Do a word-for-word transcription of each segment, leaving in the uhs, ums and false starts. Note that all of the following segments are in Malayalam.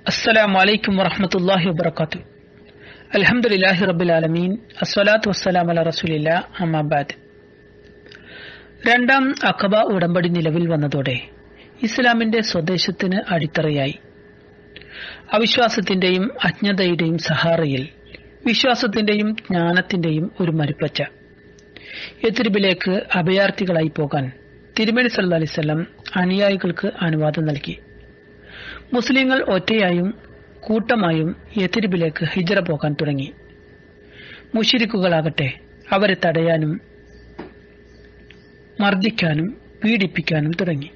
അസ്സലാമു അലൈക്കും വറഹ്മത്തുള്ളാഹി വബറകാതുഹു. അൽഹംദുലില്ലാഹി റബ്ബിൽ ആലമീൻ. അസ്സലാത്തു വസ്സലാമു അലാ റസൂലില്ലാഹ്. അമ്മാ ബഅദ്. രണ്ടാം അഖബ ഉടമ്പടി നിലവിൽ വന്നതോടെ ഇസ്ലാമിന്റെ സ്വദേശത്തിന് അടിത്തറയായി. അവിശ്വാസത്തിന്റെയും അജ്ഞതയുടെയും സഹാറയിൽ വിശ്വാസത്തിന്റെയും ജ്ഞാനത്തിന്റെയും ഒരു മരുപ്പച്ച. യത്രിബിലേക്ക് അഭയാർത്ഥികളായി പോകാൻ തിരുമേനി സല്ലല്ലാഹു അലൈഹി വസല്ലം അനുയായികൾക്ക് അനുവാദം നൽകി. മുസ്ലിങ്ങൾ ഒറ്റയായും കൂട്ടമായും യത്രിബിലേക്ക് ഹിജ്റ പോകാൻ തുടങ്ങി. മുശ്രിക്കുകളാകട്ടെ അവരെ തടയാനും മർദ്ദിക്കാനും പീഡിപ്പിക്കാനും തുടങ്ങി.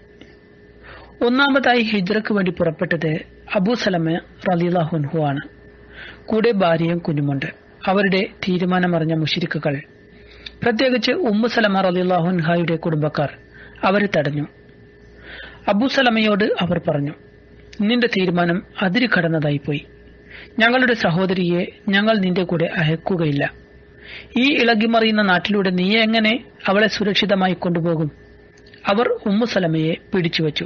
ഒന്നാമതായി ഹിജ്റക്ക് വേണ്ടി പുറപ്പെട്ടത് അബൂ സലമ റളിയല്ലാഹു അൻഹു ആണ്. കൂടെ ഭാര്യയും കുഞ്ഞുമുണ്ട്. അവരുടെ തീരുമാനമറിഞ്ഞ മുശ്രിക്കുകൾ, പ്രത്യേകിച്ച് ഉമ്മു സലമ റളിയല്ലാഹു അൻഹയുടെ കുടുംബക്കാർ അവരെ തടഞ്ഞു. അബൂ സലമയോട് അവർ പറഞ്ഞു, നിന്റെ തീരുമാനം അതിര് കടന്നതായിപ്പോയി. ഞങ്ങളുടെ സഹോദരിയെ ഞങ്ങൾ നിന്റെ കൂടെ അയക്കുകയില്ല. ഈ ഇളകിമറിയുന്ന നാട്ടിലൂടെ നീ എങ്ങനെ അവളെ സുരക്ഷിതമായി കൊണ്ടുപോകും? അവർ ഉമ്മു സലമയെ പിടിച്ചുവച്ചു.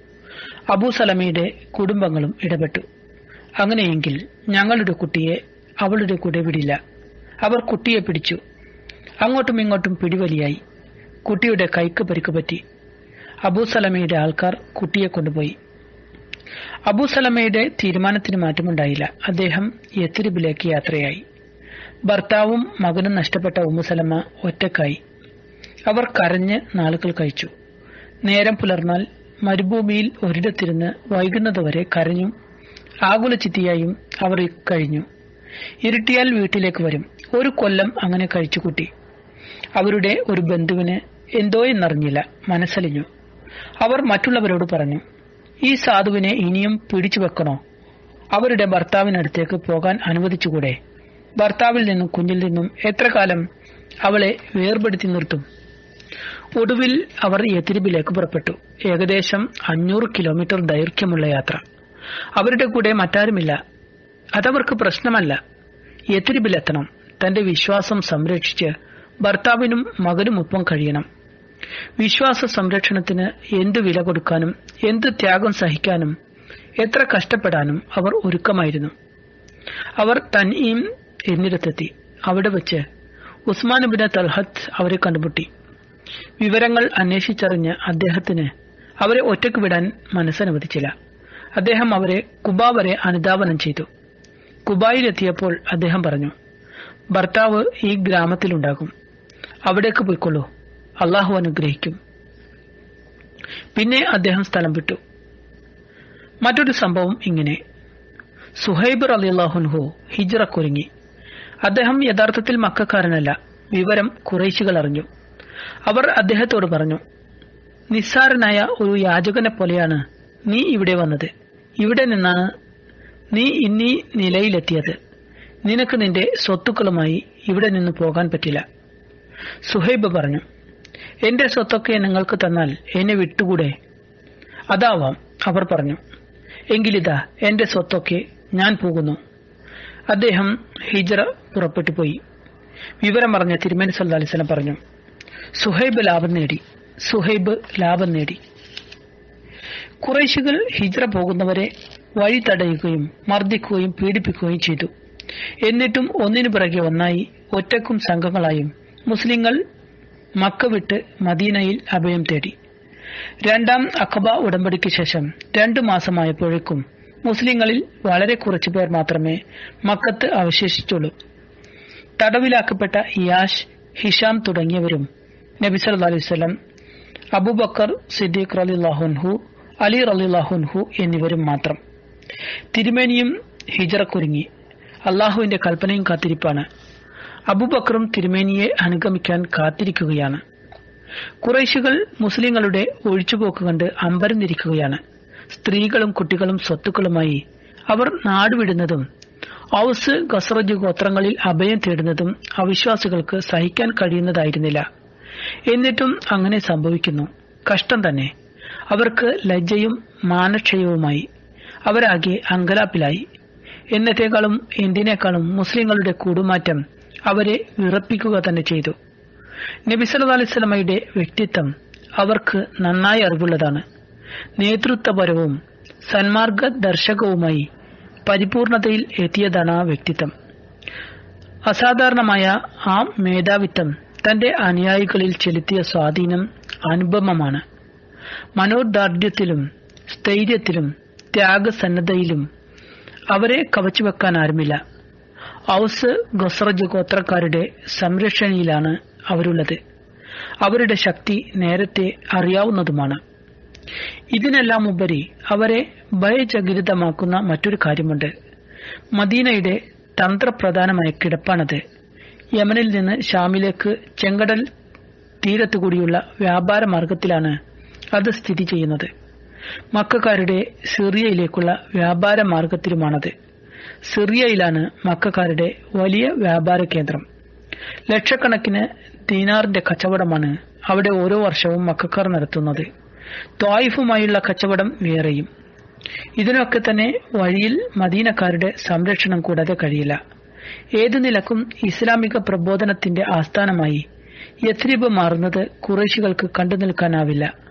അബൂ സലമയുടെ കുടുംബങ്ങളും ഇടപെട്ടു. അങ്ങനെയെങ്കിൽ ഞങ്ങളുടെ കുട്ടിയെ അവളുടെ കൂടെ വിടില്ല. അവർ കുട്ടിയെ പിടിച്ചു. അങ്ങോട്ടും ഇങ്ങോട്ടും പിടിവലിയായി. കുട്ടിയുടെ കൈക്ക് പരിക്ക് പറ്റി. അബൂ സലമയുടെ ആൾക്കാർ കുട്ടിയെ കൊണ്ടുപോയി. അബൂ സലമയുടെ തീരുമാനത്തിന് മാറ്റമുണ്ടായില്ല. അദ്ദേഹം യത്രിബിലേക്ക് യാത്രയായി. ഭർത്താവും മകനും നഷ്ടപ്പെട്ട ഉമ്മു സലമ ഒറ്റക്കായി. അവർ കരഞ്ഞ് നാളുകൾ കഴിച്ചു. നേരം പുലർന്നാൽ മരുഭൂമിയിൽ ഒരിടത്തിരുന്ന് വൈകുന്നതുവരെ കരഞ്ഞും ആകുലചിത്തിയായും അവർ കഴിഞ്ഞു. ഇരുട്ടിയാൽ വീട്ടിലേക്ക് വരും. ഒരു കൊല്ലം അങ്ങനെ കഴിച്ചുകൂട്ടി. അവരുടെ ഒരു ബന്ധുവിന് എന്തോ എന്നറിഞ്ഞില്ല, മനസ്സലിഞ്ഞു. അവർ മറ്റുള്ളവരോട് പറഞ്ഞു, ഈ സാധുവിനെ ഇനിയും പിടിച്ചു വെക്കണോ? അവരുടെ ഭർത്താവിനടുത്തേക്ക് പോകാൻ അനുവദിച്ചുകൂടെ? ഭർത്താവിൽ നിന്നും കുഞ്ഞിൽ നിന്നും എത്ര കാലം അവളെ വേർപെടുത്തി നിർത്തും? ഒടുവിൽ അവർ യത്രിബിലേക്ക് പുറപ്പെട്ടു. ഏകദേശം അഞ്ഞൂറ് കിലോമീറ്റർ ദൈർഘ്യമുള്ള യാത്ര. അവരുടെ കൂടെ മറ്റാരുമില്ല. അതവർക്ക് പ്രശ്നമല്ല. യത്രിബിലെത്തണം. തന്റെ വിശ്വാസം സംരക്ഷിച്ച് ഭർത്താവിനും മകനുമൊപ്പം കഴിയണം. വിശ്വാസ സംരക്ഷണത്തിന് എന്തു വില കൊടുക്കാനും എന്ത് ത്യാഗം സഹിക്കാനും എത്ര കഷ്ടപ്പെടാനും അവർ ഒരുക്കമായിരുന്നു. അവർ തൻഈം എന്നിടത്തെത്തി. അവിടെ വെച്ച് ഉസ്മാൻ ഇബ്നു തൽഹത്ത് അവരെ കണ്ടുമുട്ടി. വിവരങ്ങൾ അന്വേഷിച്ചറിഞ്ഞ് അദ്ദേഹത്തിന് അവരെ ഒറ്റയ്ക്ക് വിടാൻ മനസ്സനുവദിച്ചില്ല. അദ്ദേഹം അവരെ കുബ വരെ അനുധാവനം ചെയ്തു. കുബായിലെത്തിയപ്പോൾ അദ്ദേഹം പറഞ്ഞു, ഭർത്താവ് ഈ ഗ്രാമത്തിലുണ്ടാകും. അവിടേക്ക് പോയിക്കൊള്ളൂ. അള്ളാഹു അനുഗ്രഹിക്കും. പിന്നെ അദ്ദേഹം സ്ഥലം വിട്ടു. മറ്റൊരു സംഭവം ഇങ്ങനെ. സുഹൈബ് റളിയല്ലാഹു അൻഹു ഹിജ്റക്കൊരുങ്ങി. അദ്ദേഹം യഥാർത്ഥത്തിൽ മക്കക്കാരനല്ല. വിവരം ഖുറൈശികൾ അറിഞ്ഞു. അവർ അദ്ദേഹത്തോട് പറഞ്ഞു, നിസ്സാരനായ ഒരു യാചകനെ പോലെയാണ് നീ ഇവിടെ വന്നത്. ഇവിടെ നിന്നാണ് നീ ഇന്നീ നിലയിലെത്തിയത്. നിനക്ക് നിന്റെ സ്വത്തുക്കളുമായി ഇവിടെ നിന്ന് പോകാൻ പറ്റില്ല. സുഹൈബ് പറഞ്ഞു, എന്റെ സ്വത്തൊക്കെ നിങ്ങൾക്ക് തന്നാൽ എന്നെ വിട്ടുകൂടെ? അതാവാം. അവർ പറഞ്ഞു, എങ്കിലിതാ എന്റെ സ്വത്തൊക്കെ, ഞാൻ പോകുന്നു. അദ്ദേഹം ഹിജ്റ പുറപ്പെട്ടു പോയി. വിവരം പറഞ്ഞ തിരുമേനി സല്ലല്ലാഹു അലൈഹി വസല്ലം പറഞ്ഞു, സുഹൈബ് ലാഭം നേടി. സുഹൈബ് ലാഭം നേടി. ഖുറൈശികൾ ഹിജ്റ പോകുന്നവരെ വഴി തടയുകയും മർദ്ദിക്കുകയും പീഡിപ്പിക്കുകയും ചെയ്തു. എന്നിട്ടും ഒന്നിനു പിറകെ ഒന്നായി ഒറ്റക്കും സംഘങ്ങളായും മുസ്ലിങ്ങൾ മക്ക വിട്ട് മദീനയിൽ അഭയം തേടി. രണ്ടാം അഖബ ഉടമ്പടിക്ക് ശേഷം രണ്ടു മാസമായപ്പോഴേക്കും മുസ്ലിങ്ങളിൽ വളരെ കുറച്ചു പേർ മാത്രമേ മക്കത്ത് അവശേഷിച്ചുള്ളൂ. തടവിലാക്കപ്പെട്ട ഇയാഷ്, ഹിഷാം തുടങ്ങിയവരും നബി സല്ലല്ലാഹു അലൈഹി വസല്ലം, അബൂബക്കർ സിദ്ദീഖ് റളിയല്ലാഹു അൻഹു, അലി റളിയല്ലാഹു അൻഹു എന്നിവരും മാത്രം. തിരുമേനിയും ഹിജ്റക്കൊരുങ്ങി. അള്ളാഹുവിന്റെ കൽപ്പനയും കാത്തിരിപ്പാണ്. അബൂബക്കറും തിരുമേനിയെ അനുഗമിക്കാൻ കാത്തിരിക്കുകയാണ്. ഖുറൈശികൾ മുസ്ലിങ്ങളുടെ ഒഴിച്ചുപോക്ക് കണ്ട് അമ്പരന്നിരിക്കുകയാണ്. സ്ത്രീകളും കുട്ടികളും സ്വത്തുക്കളുമായി അവർ നാടുവിടുന്നതും ഔസ് ഖസ്റജ് ഗോത്രങ്ങളിൽ അഭയം തേടുന്നതും അവിശ്വാസികൾക്ക് സഹിക്കാൻ കഴിയുന്നതായിരുന്നില്ല. എന്നിട്ടും അങ്ങനെ സംഭവിക്കുന്നു. കഷ്ടം തന്നെ. അവർക്ക് ലജ്ജയും മാനക്ഷയവുമായി. അവരാകെ അങ്കലാപ്പിലായി. എന്നത്തേക്കാളും എന്തിനേക്കാളും മുസ്ലിങ്ങളുടെ കൂടുമാറ്റം അവരെ വിറപ്പിക്കുക തന്നെ ചെയ്തു. നബി സല്ലല്ലാഹു അലൈഹി വസല്ലമയുടെ വ്യക്തിത്വം അവർക്ക് നന്നായി അറിവുള്ളതാണ്. നേതൃത്വപരവും സന്മാർഗ ദർശകവുമായി പരിപൂർണതയിൽ എത്തിയതാണ് ആ വ്യക്തിത്വം. അസാധാരണമായ ആ മേധാവിത്വം തന്റെ അനുയായികളിൽ ചെലുത്തിയ സ്വാധീനം അനുപമമാണ്. മനോദാർഢ്യത്തിലും സ്ഥൈര്യത്തിലും ത്യാഗസന്നദ്ധയിലും അവരെ കവച്ചുവെക്കാൻ ആരുമില്ല. ഔസ് ഖസ്റജ് ഗോത്രക്കാരുടെ സംരക്ഷണയിലാണ് അവരുള്ളത്. അവരുടെ ശക്തി നേരത്തെ അറിയാവുന്നതുമാണ്. ഇതിനെല്ലാം ഉപരി അവരെ ഭയചകിതമാക്കുന്ന മറ്റൊരു കാര്യമുണ്ട്. മദീനയുടെ തന്ത്രപ്രധാനമായ കിടപ്പാണത്. യമനിൽ നിന്ന് ഷാമിലേക്ക് ചെങ്കടൽ തീരത്തുകൂടിയുള്ള വ്യാപാര മാർഗത്തിലാണ് അത് സ്ഥിതി ചെയ്യുന്നത്. മക്കക്കാരുടെ സിറിയയിലേക്കുള്ള വ്യാപാര മാർഗത്തിലുമാണത്. സിറിയയിലാണ് മക്കക്കാരുടെ വലിയ വ്യാപാര കേന്ദ്രം. ലക്ഷക്കണക്കിന് ദീനാറിന്റെ കച്ചവടമാണ് അവിടെ ഓരോ വർഷവും മക്കക്കാർ നടത്തുന്നത്. ത്വായിഫുമായുള്ള കച്ചവടം വേറെയും. ഇതിനൊക്കെ തന്നെ വഴിയിൽ മദീനക്കാരുടെ സംരക്ഷണം കൂടാതെ കഴിയില്ല. ഏതു നിലക്കും ഇസ്ലാമിക പ്രബോധനത്തിന്റെ ആസ്ഥാനമായി യഥ്രിബ് മാറുന്നത് ഖുറൈശികൾക്ക് കണ്ടു നിൽക്കാനാവില്ല.